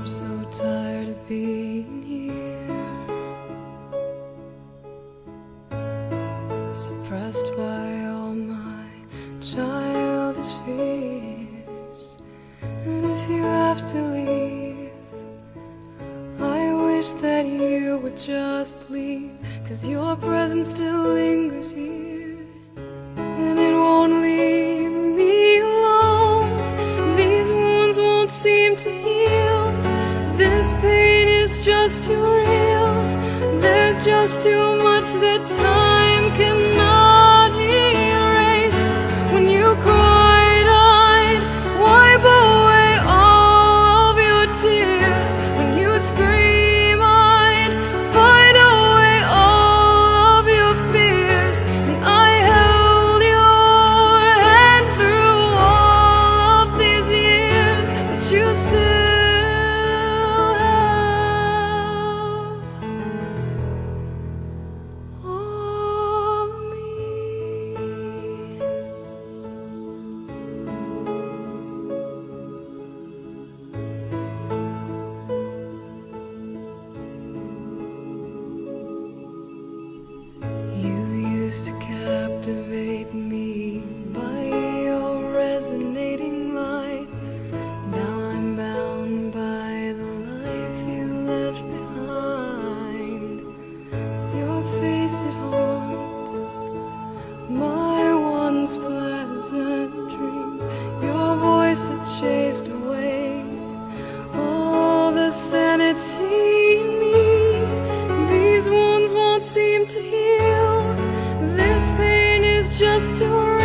I'm so tired of being here, suppressed by all my childish fears. And if you have to leave, I wish that you would just leave, 'cause your presence still lingers here, and it won't leave me alone. These wounds won't seem to heal. This pain is just too real. There's just too much that time cannot erase. When you cried, I'd wipe away all of your tears. When you scream, I'd fight away all of your fears. And I held your hand through all of these years, but you still to captivate me by your resonating light. Now I'm bound by the life you left behind. Your face, it haunts my once pleasant dreams. Your voice, it chased away all the sanity in me. These wounds won't seem to heal. This pain is just too